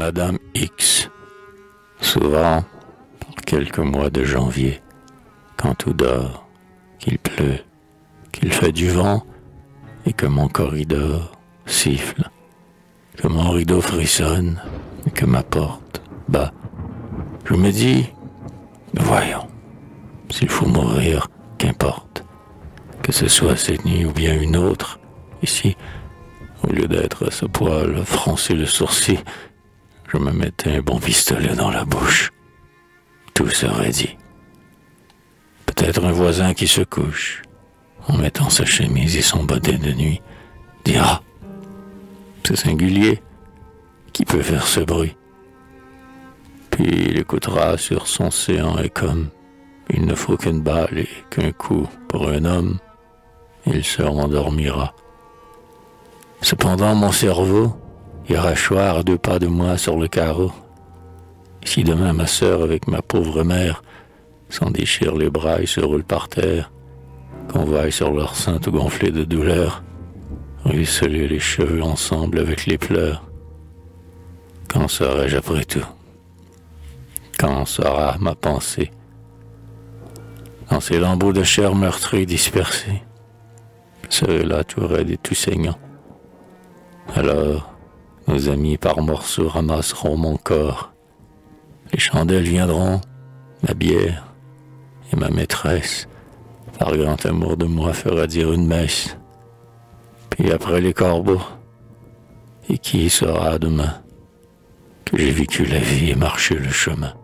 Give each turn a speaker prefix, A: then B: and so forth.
A: Madame X. Souvent, par quelques mois de janvier, quand tout dort, qu'il pleut, qu'il fait du vent, et que mon corridor siffle, que mon rideau frissonne, et que ma porte bat, je me dis, voyons, s'il faut mourir, qu'importe, que ce soit cette nuit ou bien une autre, ici, au lieu d'être à ce poil, froncer le sourcil, je me mettais un bon pistolet dans la bouche. Tout serait dit. Peut-être un voisin qui se couche, en mettant sa chemise et son bonnet de nuit, dira « C'est singulier, qui peut faire ce bruit ?» Puis il écoutera sur son séant et comme il ne faut qu'une balle et qu'un coup pour un homme, il se rendormira. Cependant, mon cerveau ira choir à 2 pas de moi sur le carreau. Et si demain ma sœur avec ma pauvre mère s'en déchirent les bras et se roulent par terre, qu'on voie sur leur sein tout gonflé de douleur, ruisseler les cheveux ensemble avec les pleurs, qu'en serais-je après tout? Qu'en sera ma pensée? Dans ces lambeaux de chair meurtrie dispersés, serai-là tout raide et tout saignant. Alors, nos amis par morceaux ramasseront mon corps. Les chandelles viendront, ma bière, et ma maîtresse, par grand amour de moi, fera dire une messe. Puis après les corbeaux, et qui saura demain que j'ai vécu la vie et marché le chemin?